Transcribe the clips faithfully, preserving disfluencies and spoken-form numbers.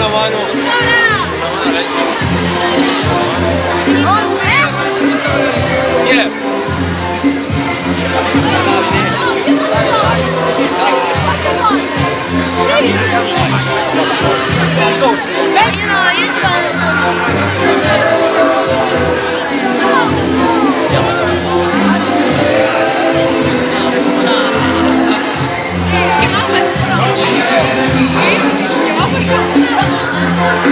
una mano. Yeah. You know, you try.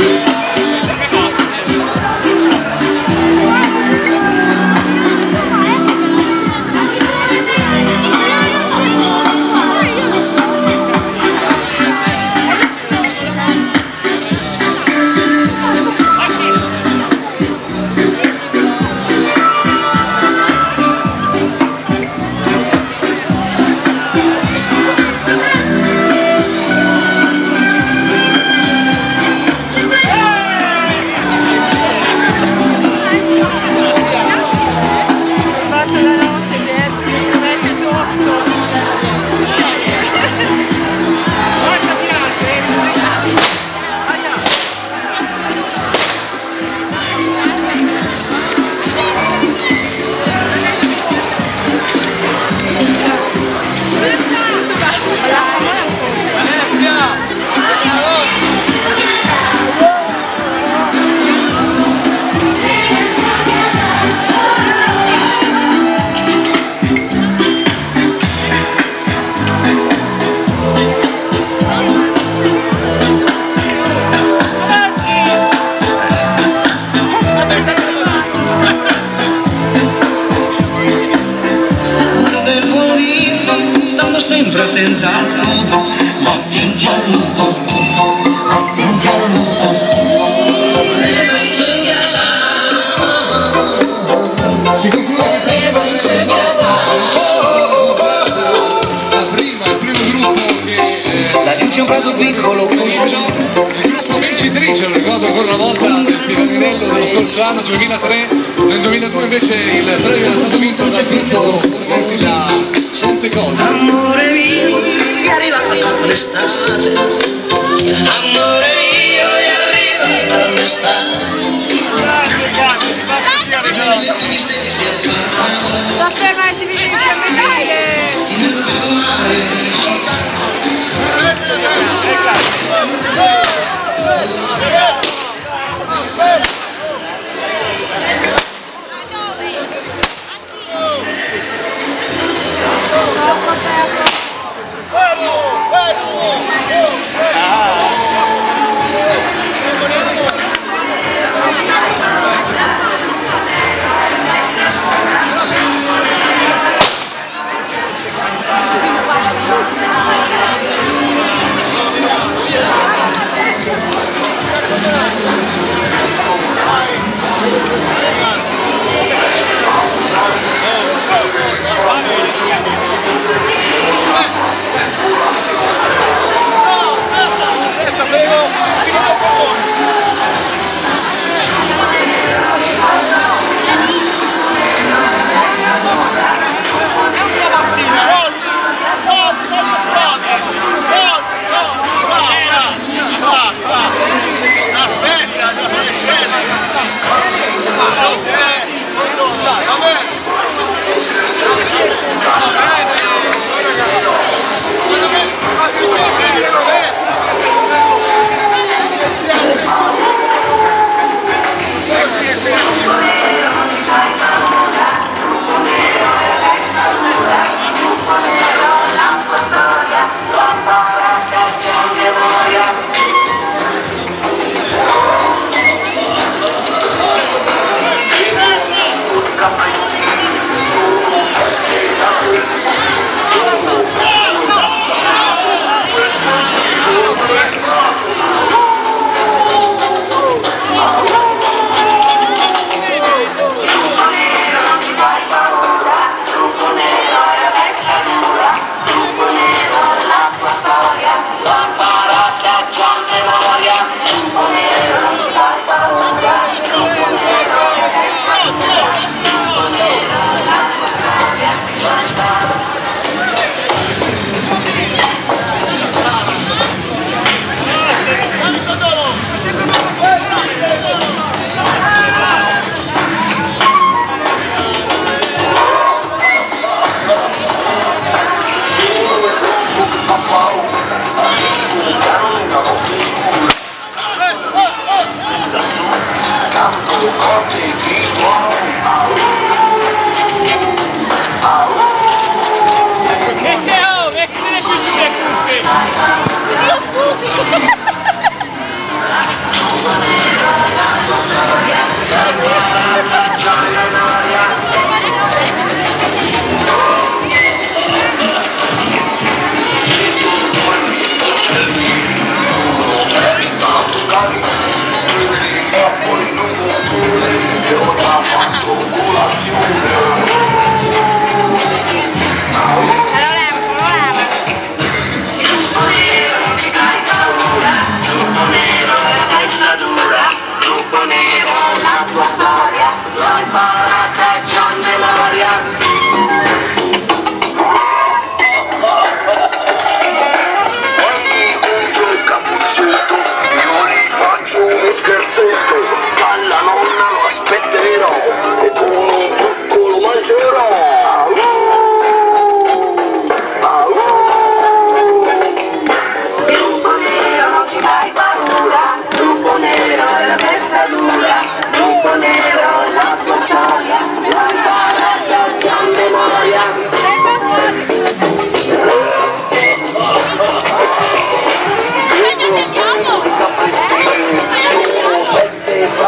Sempre attenta al lupo, attenti al lupo, attenti al lupo. Si conclude questa la prima, il primo gruppo che eh, la giudice un quadro piccolo, il gruppo vincitrice, lo ricordo ancora una volta, del Piranello dello scorso anno duemilatré. Nel duemiladue invece il premio è stato vinto dal gruppo da Amore mio, è arrivata l'estate. Amore mio, è arrivata l'estate. La ferma e ti vieni a fiammare. In mezzo a questo mare di Ah!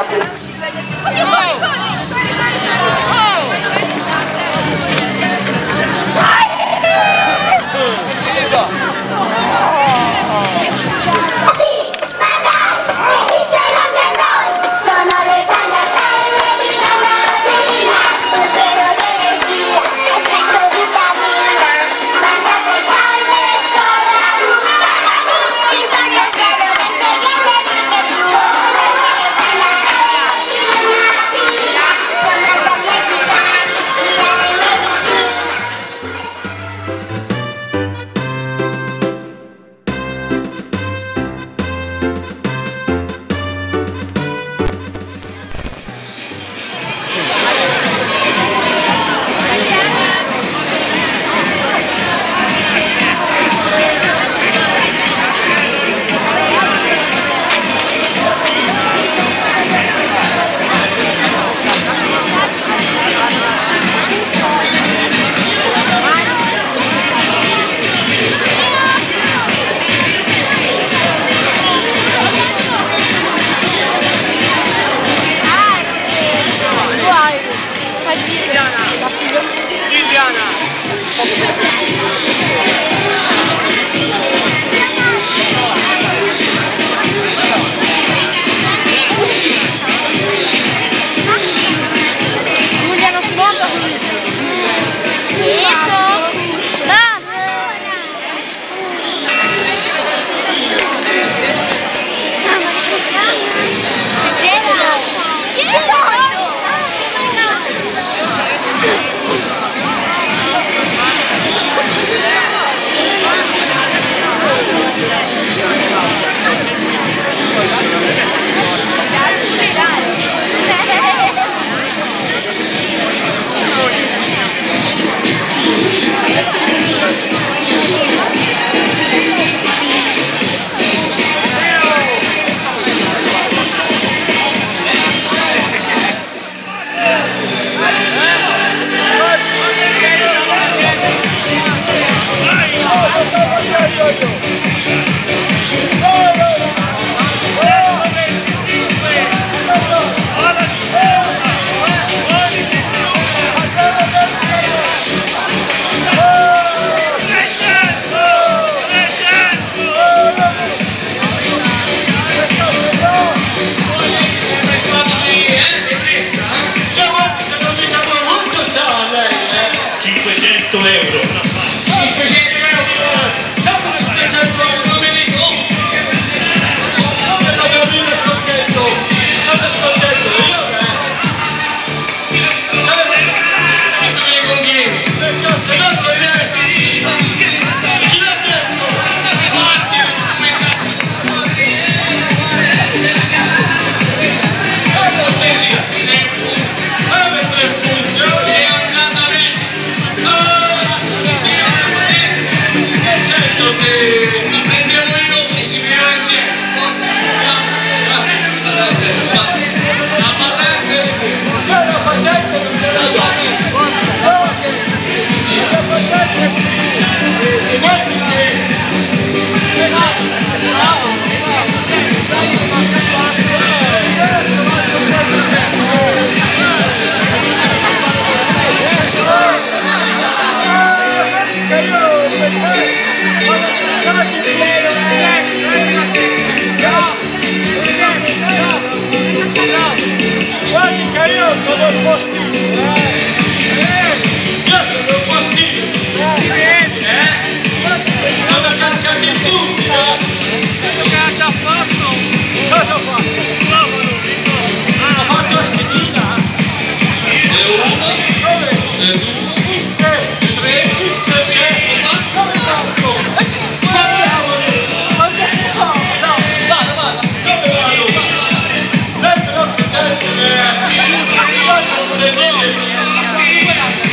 Dove vado?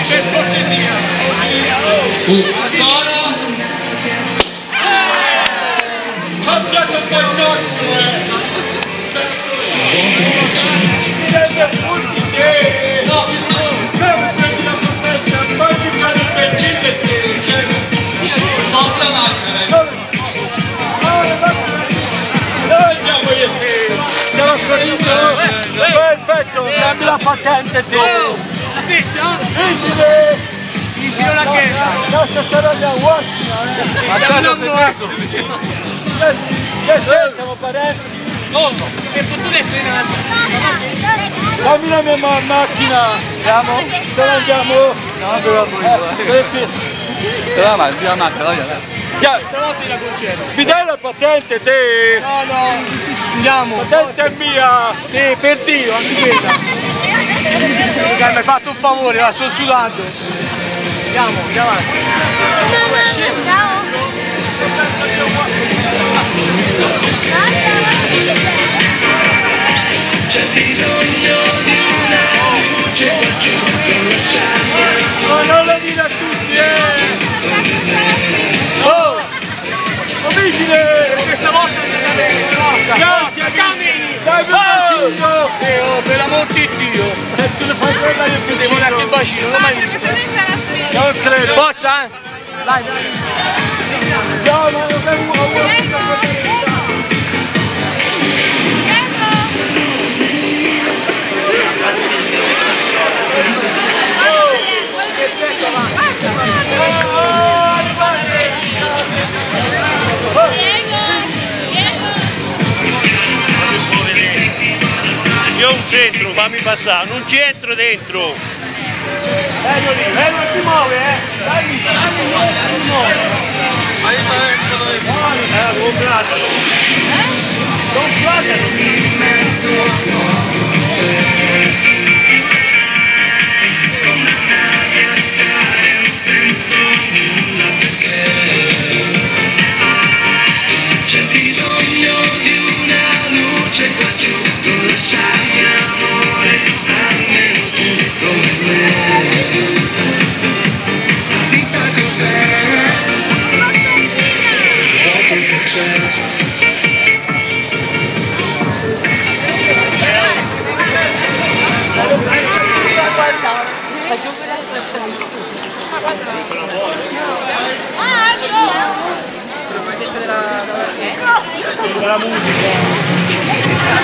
Per cortesia. Ancora. Cambiato un po' il corpo, eh! No, Prendi la protesta, fai cadere per te! sposta la macchina, dai. Andiamo io e te! Andiamo salito! Perfetto! Dammi la patente te! Vigile! Vicino la chiesa. Lascia stare la macchina, eh! Ma cosa sei preso? Che c'è? Siamo parenti! Come? Che fortuna è frenata. Dammi la mia ma- macchina! Andiamo? Dove andiamo? No, dobbiamo Eh, dove fi- Però ma la macchina, vai, vai. Dai, Stanotte la concedo. mi dai la patente te? No, no. Andiamo. La patente è mia! Sì, per Dio, anche quella. Dai, mi hai fatto un favore, va, sto sudando. Andiamo, andiamo avanti. Ma non lo dire a tutti, eh! Oh! Oh, vigile! Questa volta Grazie, cammini! dai, per bacino! Eh, oh, per l'amor di Dio! Se tu le fai quella io ti Devo dare il bacino, non mai visto. Non credo! Boccia, eh? Dai, dai. No, ma non è uno! Io un centro, fammi passare, non ci entro dentro. Bello lì, bello si muove, eh! Dai, dai, si muove! Vai, vai, dove Eh, comprato. C'è bisogno di una luce qua giù, non lasciarmi amore, almeno tu come me. La vita cos'è? Vuoto che c'è. La musica.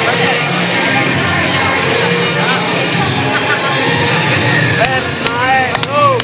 Ferma, eh! Oh!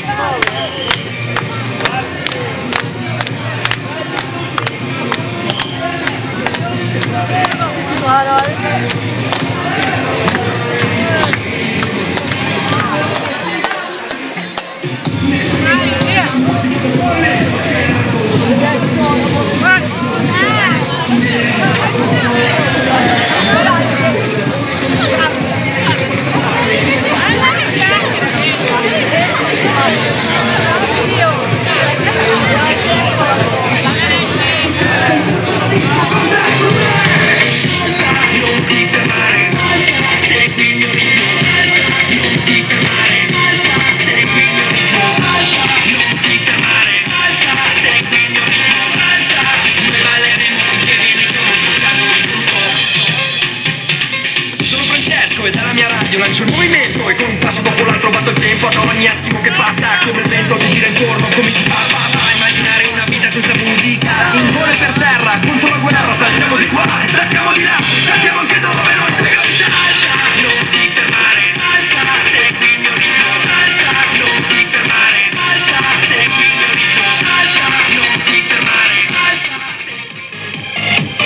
Io lancio il movimento e con un passo dopo l'altro batto il tempo. Ad ogni attimo che passa come il vento che gira intorno. Come si fa a immaginare una vita senza musica? In volo per terra, contro la guerra. Saltiamo di qua, saltiamo di là, saltiamo anche dove non c'è gravità. Non ti fermare, salta, segui il mio ritmo. Salta, non ti fermare, salta, segui il mio ritmo. Salta, non ti fermare, salta, segui.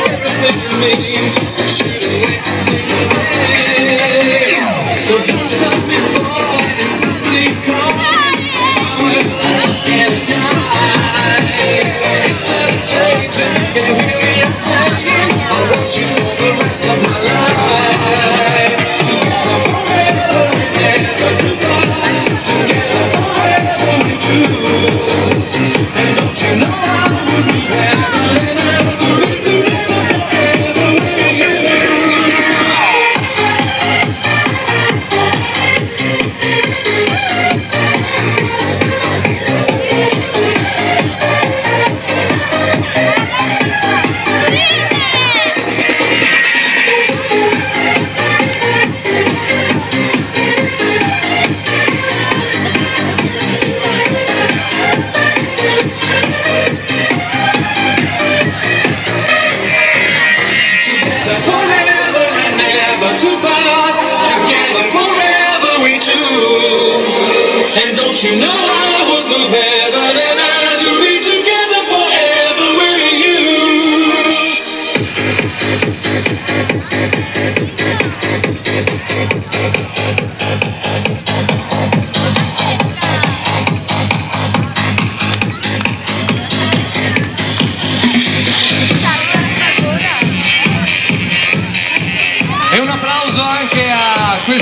So don't stop.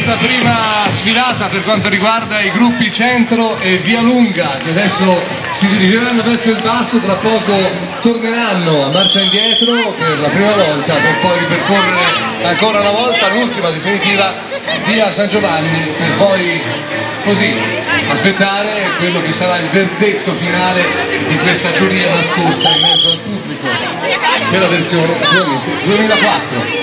questa prima sfilata per quanto riguarda i gruppi Centro e Via Lunga, che adesso si dirigeranno verso il basso, tra poco torneranno a marcia indietro per la prima volta per poi ripercorrere ancora una volta l'ultima definitiva via San Giovanni, per poi così aspettare quello che sarà il verdetto finale di questa giuria nascosta in mezzo al pubblico per la versione naturalmente duemilaquattro.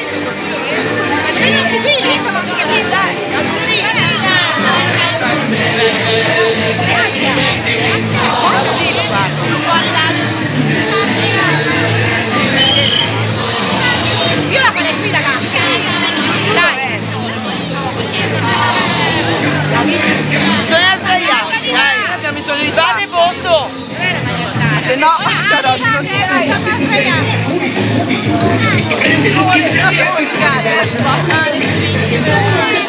Io la farei qui, ragazzi. Dai. Bisogna sbagliarsi, dai. Abbiamo bisogno di spazio. Fate posto. Se no, c'era ah, le strisce.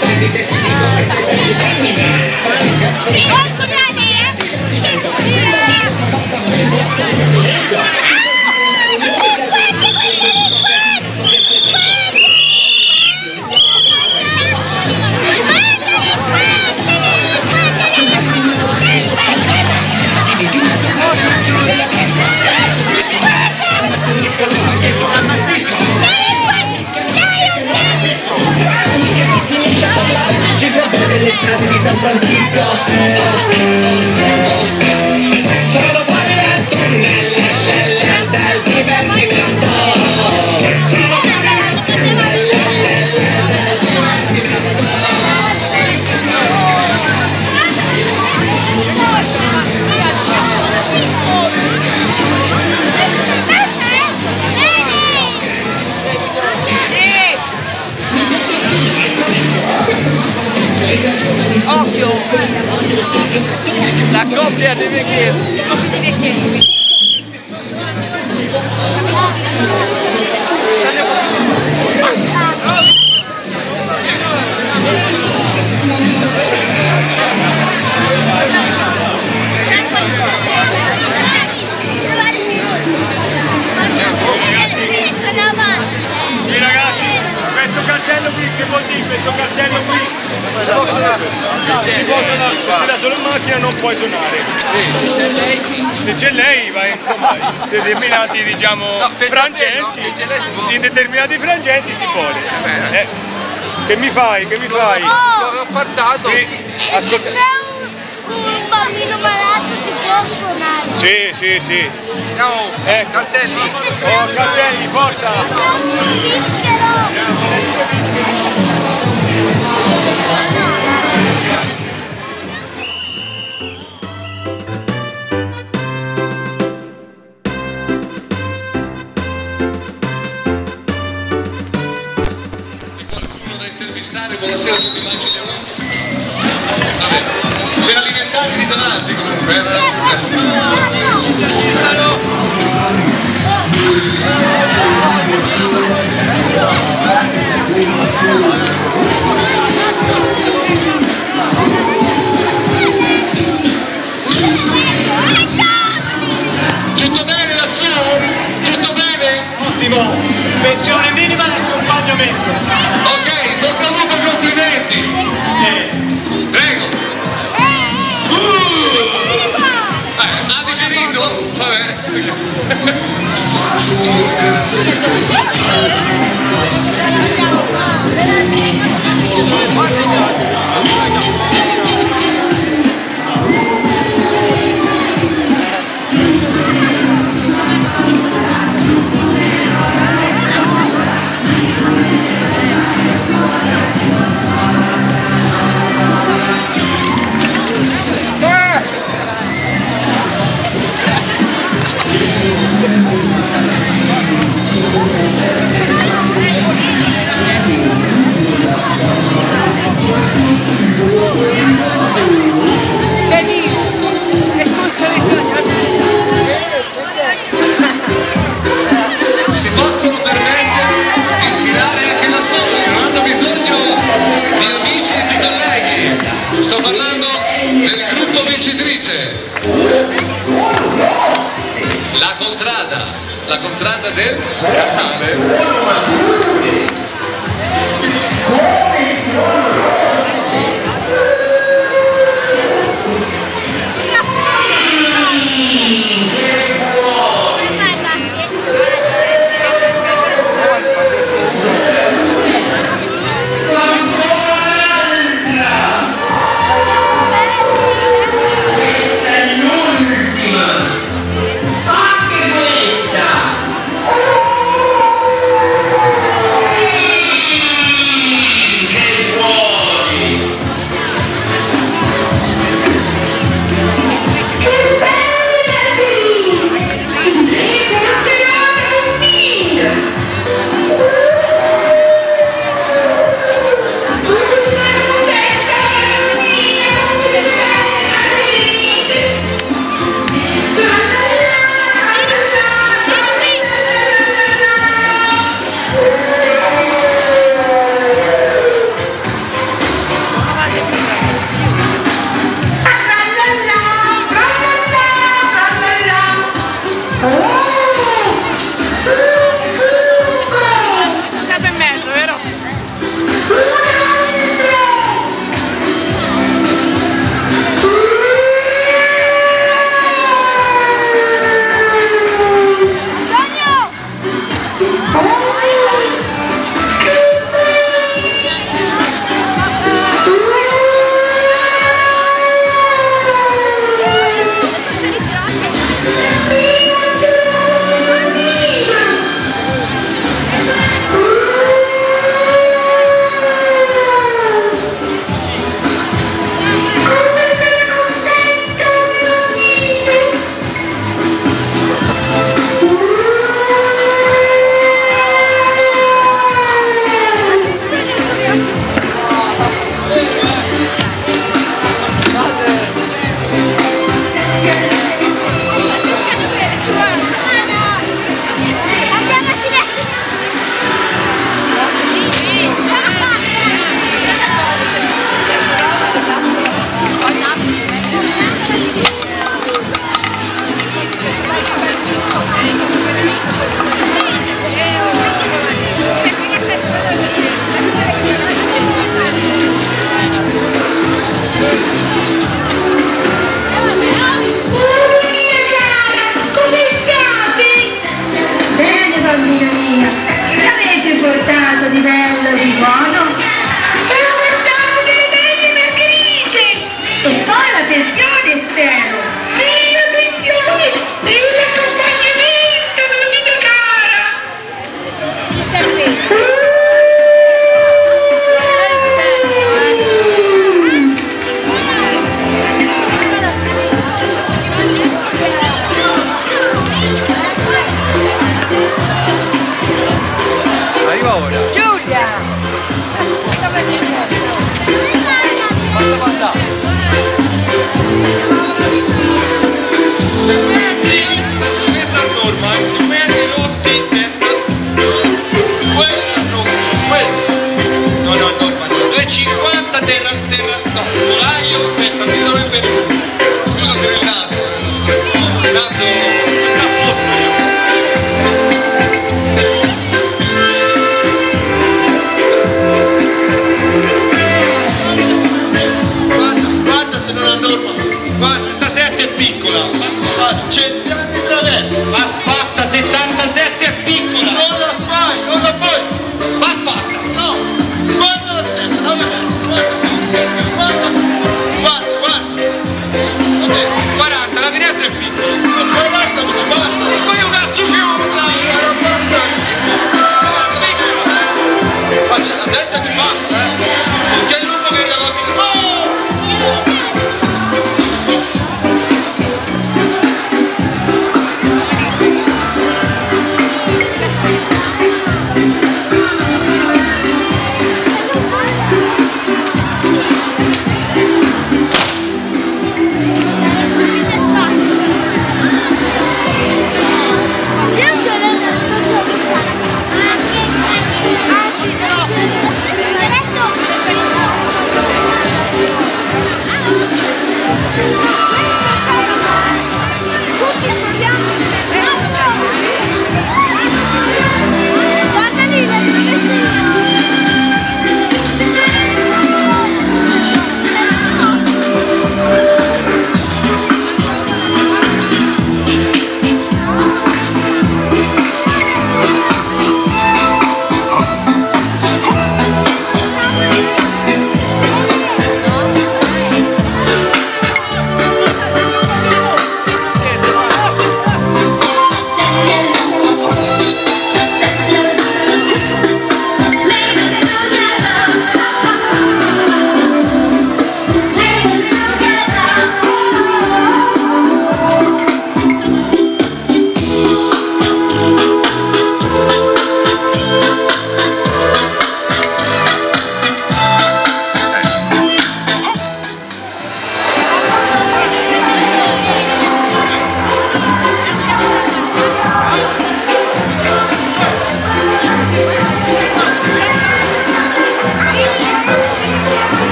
Le strade di San Francisco sono da fare al tunnel del divertimento. Sono da fare al tunnel del divertimento. Occhio! La coppia dei vecchietti! Coppia dei vecchietti. Sì ragazzi, questo cartello qui, che vuol dire questo cartello qui? Si possono, si possono, se da solo in macchina non puoi suonare. Se c'è lei va insomma in determinati diciamo frangenti, in determinati frangenti si può. Eh, che mi fai? Che mi fai? Ho portato! Sì, ascolta. Se c'è un bambino malato si può suonare. Sì, sì, sì. No, Eh, cartelli! Oh, cartelli, forza! C'è un fischero. Buonasera a tutti, immagini vabbè, c'era alimentati lì davanti comunque, eh, non tutto bene lassù? Tutto bene? Ottimo, pensione minima e accompagnamento. Ok, bocca al lupo, complimenti! Eh. Prego! Uh! Eh, ha digerito? Va bene. Si possono permettere di sfilare anche da soli, non hanno bisogno di amici e di colleghi. Sto parlando del gruppo vincitrice. La contrada, la contrada del Casale. Questa norma, i metri rotti, quella no, quella. No, no, norma, duecentocinquanta terra, terra, no, volaio, terra, mi sono invenuto. Scusa per il naso, il naso tutto a posto. Guarda, guarda se non ha norma, guarda, sta sette è piccola, guarda, c'è di traverso, ma fatta se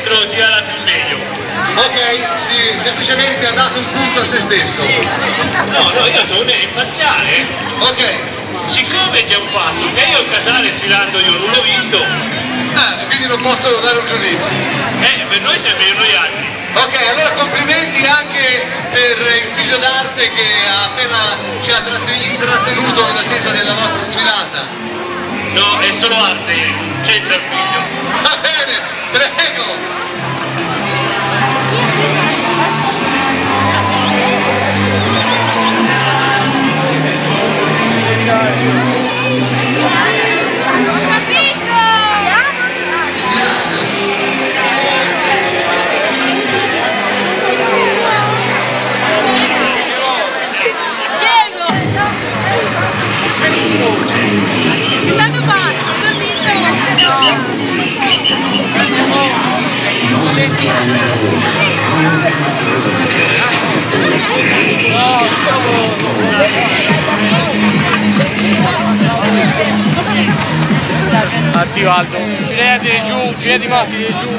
dentro sia la più meglio. Ok, sì, semplicemente ha dato un punto a se stesso. No, no, io sono imparziale. Ok. Siccome è già un fatto che io il Casale sfilando io non l'ho visto. Ah, quindi non posso dare un giudizio. Eh, per noi siamo meglio noi altri. Ok, allora complimenti anche per il figlio d'arte che ha appena ci ha intrattenuto in attesa della vostra sfilata. No, è solo arte, c'entra il figlio. Va bene, prego! Addio Aldo, girati giù, girati matti di giù.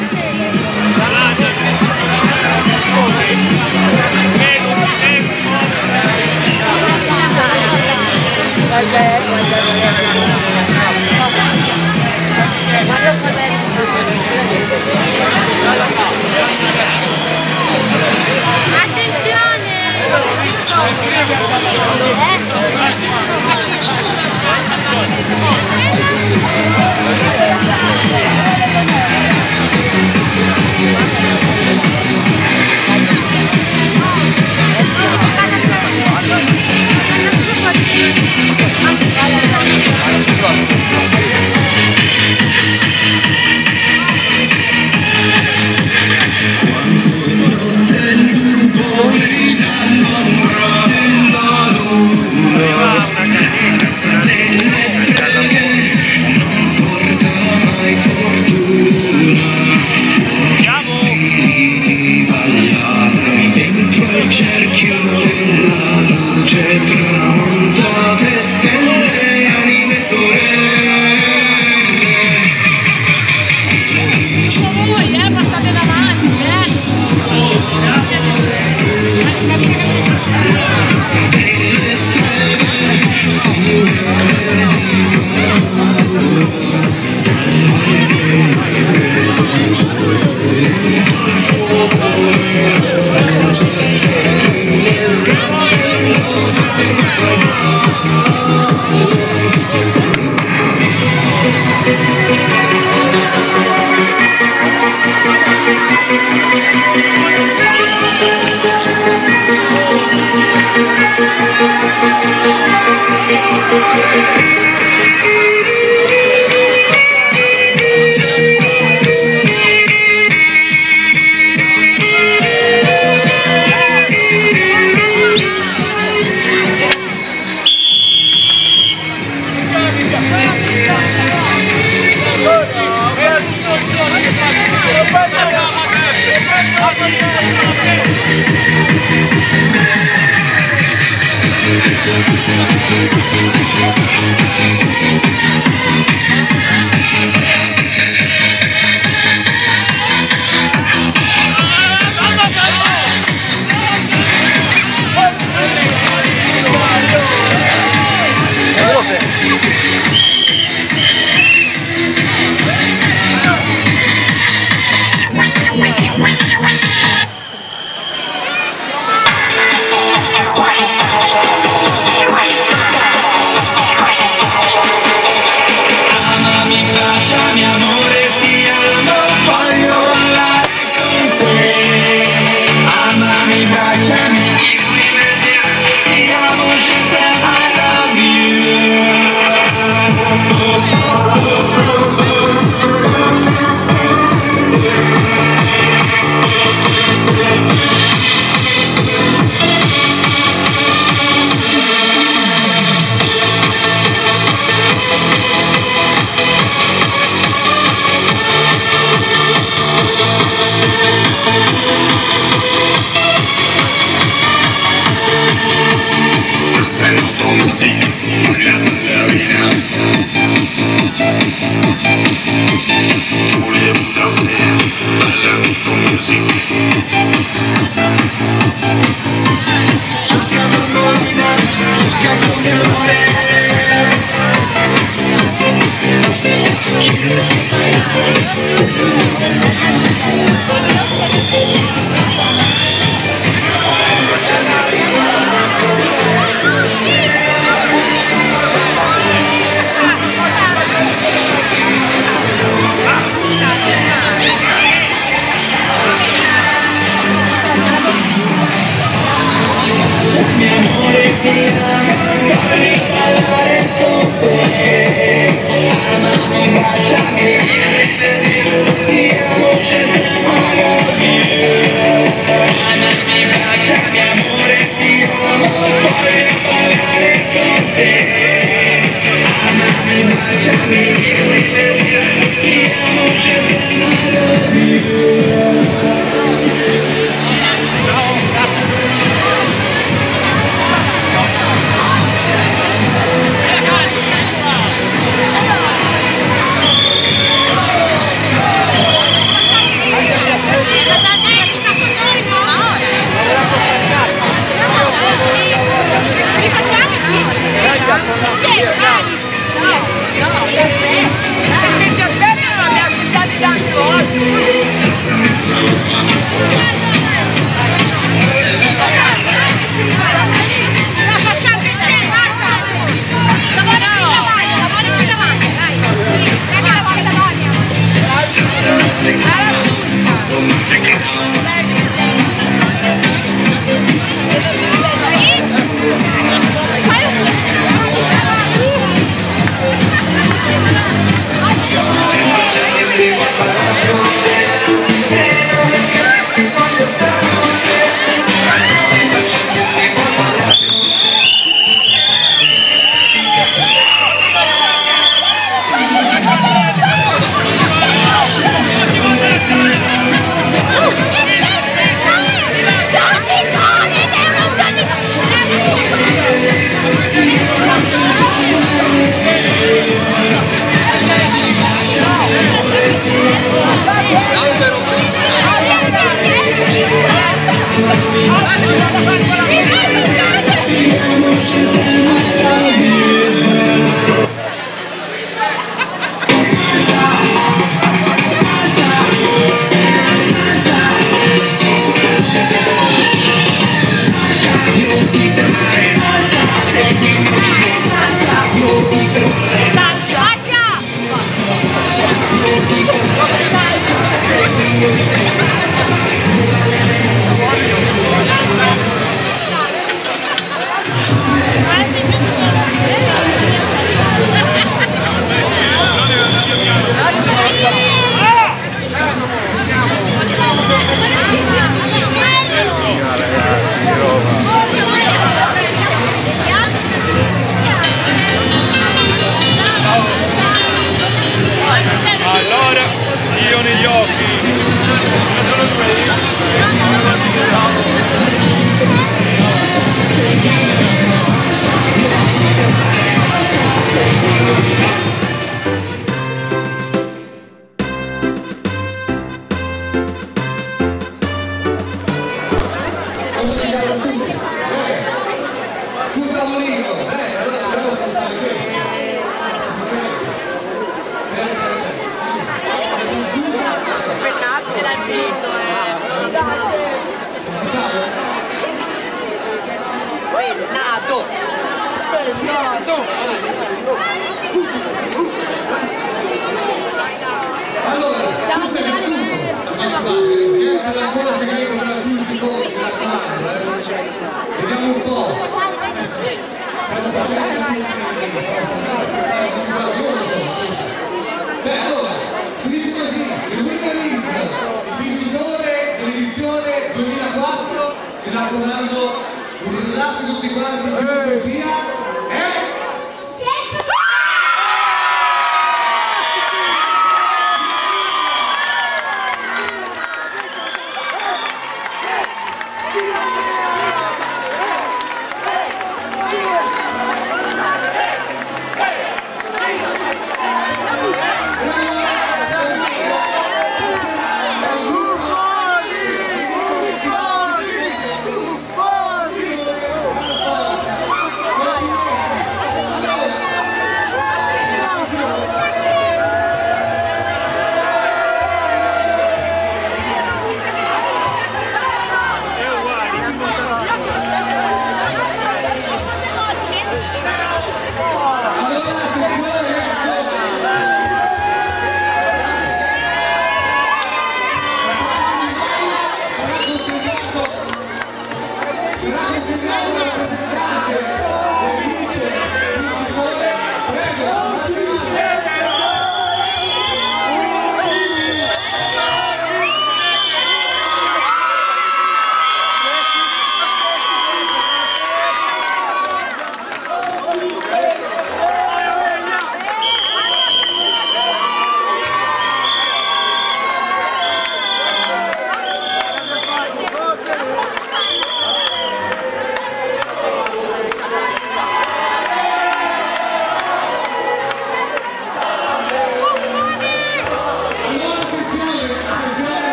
Ronaldo, ricordate tutti quanti la poesia.